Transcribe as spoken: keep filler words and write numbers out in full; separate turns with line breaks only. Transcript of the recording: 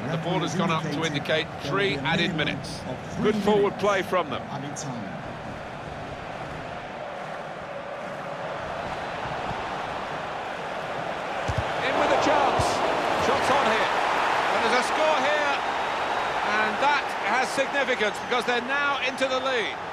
And the ball has gone up to indicate three added minutes. Good forward play from them. In with a chance. Shots on here. And there's a score here. And that has significance because they're now into the lead.